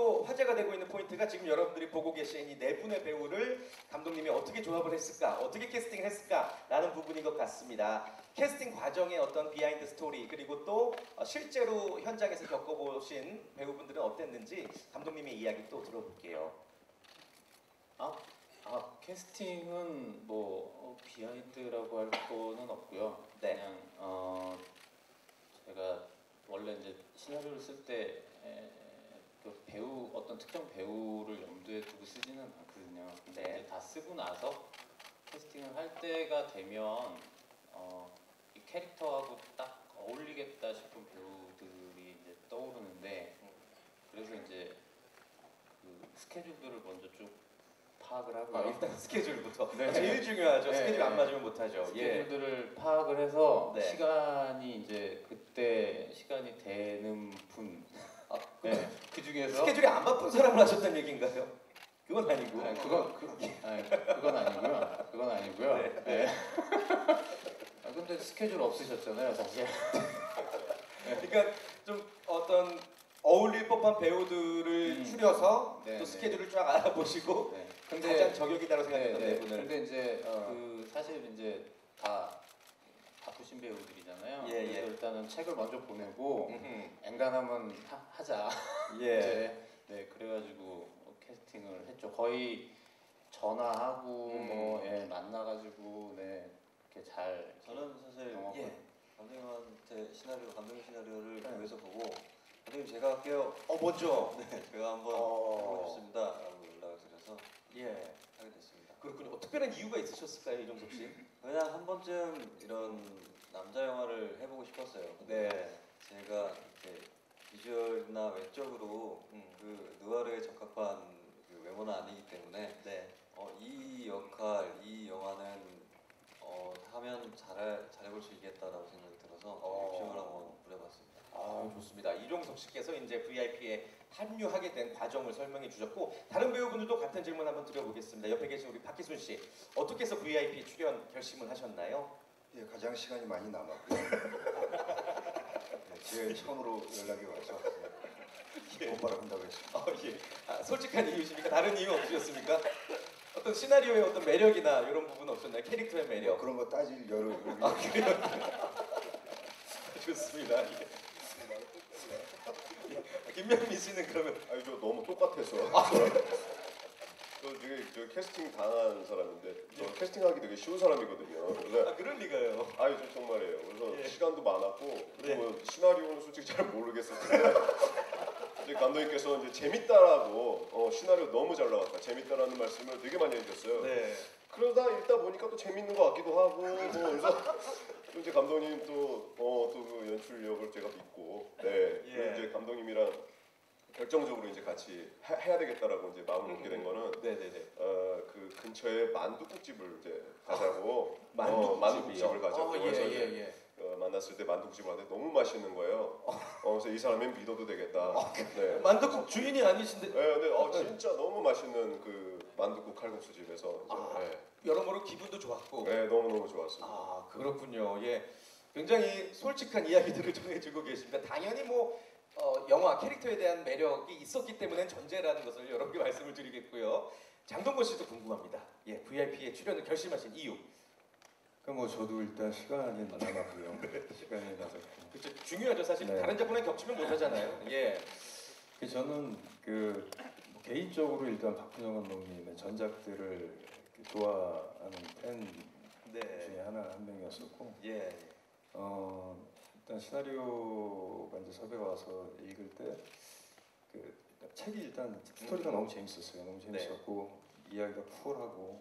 또 화제가 되고 있는 포인트가 지금 여러분들이 보고 계신 이 네 분의 배우를 감독님이 어떻게 조합을 했을까, 어떻게 캐스팅을 했을까라는 부분인 것 같습니다. 캐스팅 과정의 어떤 비하인드 스토리 그리고 또 실제로 현장에서 겪어보신 배우분들은 어땠는지 감독님의 이야기 또 들어볼게요. 캐스팅은 뭐 비하인드라고 할 거는 없고요. 네. 그냥 제가 원래 이제 시나리오를 쓸 때 그 배우 어떤 특정 배우를 염두에 두고 쓰지는 않거든요. 근데 네. 이제 다 쓰고 나서 캐스팅을 할 때가 되면 이 캐릭터하고 딱 어울리겠다 싶은 배우들이 이제 떠오르는데 그래서 이제 그 스케줄들을 먼저 쭉 파악을 하고요. 일단 스케줄부터 네. 제일 중요하죠. 네. 스케줄 안 맞으면 못하죠. 스케줄들을 파악을 해서 네. 시간이 이제 그때 시간이 되는 분, 네. 그 중에서 스케줄이 안 바쁜 사람을 하셨다는 얘기인가요? 그건 아니고. 그건 아니고요. 네. 네. 근데 스케줄 없으셨잖아요, 사실. 그러니까 좀 어떤 어울릴 법한 배우들을 추려서 네, 또 네. 스케줄을 쫙 알아보시고 네. 가장 저격이다라고 생각했던 네 분을. 근데 이제 그 사실 이제 다 바쁘신 배우들이잖아요. 예, 그래서 예. 일단은 책을 먼저 보내고 엔간하면 하자. 예. 이제 네 그래가지고 캐스팅을 했죠. 거의 전화하고 뭐 만나가지고 네 이렇게 잘. 저는 사실 감독님한테 감독님 시나리오를 교회에서 보고 감독님 제가 할게요. 먼저. 네, 제가 한번 해보고 싶습니다라고 연락을 드려서 하게 됐습니다. 그렇군요. 특별한 이유가 있으셨을까요, 이종석 씨? 그냥 한 번쯤 이런 남자 영화를 해보고 싶었어요. 네. 제가 이렇게 비주얼이나 외적으로 그 느와르에 적합한 그 외모는 아니기 때문에 이 역할, 이 영화는 하면 잘해볼 수 있겠다라고 생각이 들어서 욕심을 한번 부려봤습니다. 좋습니다. 이종석 씨께서 이제 VIP에 합류하게 된 과정을 설명해 주셨고 다른 배우분들도 같은 질문 한번 드려보겠습니다. 옆에 계신 우리 박기순 씨 어떻게 해서 VIP 출연 결심을 하셨나요? 예, 가장 시간이 많이 남았고요. 제일 처음으로 연락이 와서 오빠를 한다고 했습니다. 솔직한 이유십니까? 다른 이유 없으셨습니까? 어떤 시나리오의 어떤 매력이나 이런 부분 없었나요? 캐릭터의 매력? 그런 거 따질 여유. 그래요? 좋습니다. 김명민 씨는 그러면 아니 저 너무 똑같아서 저 캐스팅 당한 사람인데 저 캐스팅하기 되게 쉬운 사람이거든요. 그래서 그럴 리가요. 아니 저 정말이에요. 그래서 시간도 많았고 그리고 네. 시나리오는 솔직히 잘 모르겠었는데 이제 감독님께서 이제 재밌다라고 시나리오 너무 잘 나왔다 재밌다라는 말씀을 되게 많이 해주셨어요. 네. 그러다 읽다 보니까 또 재밌는 것 같기도 하고 그래서 또 이제 감독님 그 연출력을 제가 믿고 그리고 이제 감독님이랑 결정적으로 이제 같이 해야 되겠다라고 이제 마음을 먹게 된 거는 그 근처에 만둣국집을 이제 가자고 만둣국집을 가자고 해서 만났을 때 만둣국집을 하는데 너무 맛있는 거예요. 그래서 이 사람은 믿어도 되겠다. 네. 만둣국 주인이 아니신데? 네, 근데 진짜 너무 맛있는 그 만둣국 칼국수 집에서 여러모로 기분도 좋았고. 네, 너무 좋았습니다. 그렇군요. 예, 굉장히 솔직한 이야기들을 전해주고 계십니다. 당연히 뭐 영화 캐릭터에 대한 매력이 있었기 때문에 전제라는 것을 여러 개 말씀을 드리겠고요. 장동건 씨도 궁금합니다. 예, VIP에 출연을 결심하신 이유. 뭐 저도 일단 시간이 남았고요. 시간이 남았고. 그렇죠. 중요하죠. 사실 네. 다른 작품에 겹치면 못하잖아요. 예. 저는 뭐 개인적으로 일단 박근영 감독님의 전작들을 좋아하는 팬 중에 한 명이었었고. 일단 시나리오가 이제 섭외가 와서 읽을 때 그 책이 일단 스토리가 너무 재밌었어요. 너무 재밌었고 이야기가 쿨하고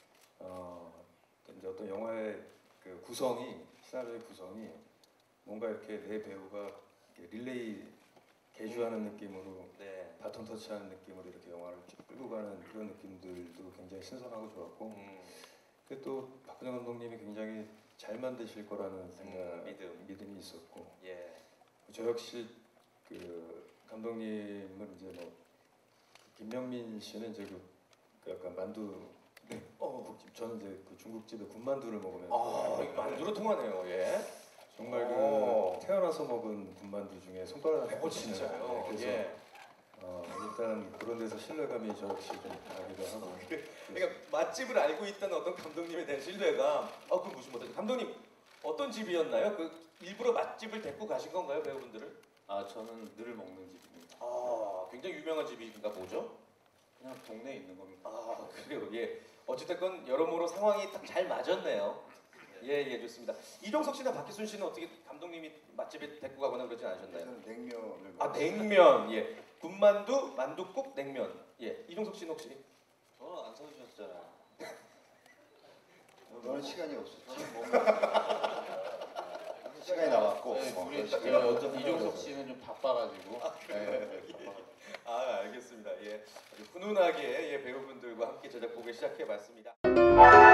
이제 어떤 영화의 그 시나리오의 구성이 뭔가 이렇게 내 배우가 릴레이 개주하는 느낌으로 바톤 터치하는 느낌으로 이렇게 영화를 쭉 끌고 가는 그런 느낌들도 굉장히 신선하고 좋았고 그 또 박근영 감독님이 굉장히 잘 만드실 거라는 믿음이 있었고 저 역시 그 감독님은 이제 뭐 김명민 씨는 이제 그 약간 만두 저는 이제 그 중국집에 군만두를 먹으면서 만두로 통하네요. 예. 정말 그 태어나서 먹은 군만두 중에 손가락 안에 꽂히는 진짜요? 그래서 일단 그런 데서 신뢰감이 저 역시 좀 나기도 하고. 그러니까 맛집을 알고 있다는 어떤 감독님에 대한 신뢰감. 그 무슨 뭐죠? 감독님 어떤 집이었나요? 그 일부러 맛집을 데리고 가신 건가요, 배우분들을? 아 저는 늘 먹는 집입니다. 굉장히 유명한 집인가 보죠? 그냥 동네에 있는 겁니다. 그래요. 예. 어찌됐건 여러모로 상황이 딱 잘 맞았네요. 예, 좋습니다. 이종석 씨나 박기순 씨는 어떻게 감독님이 맛집에 데리고 가거나 그러진 않으셨나요? 저는 냉면을 냉면. 예. 군만두, 만둣국, 냉면. 예. 이종석 씨는 혹시? 저는 안 사주셨잖아요. 너는 시간이 없어. 시간이 나갔고. 우리 어차피 이종석 씨는 좀 바빠가지고. 알겠습니다. 예. 아주 훈훈하게 배우분들과 함께 제작 보기 시작해봤습니다.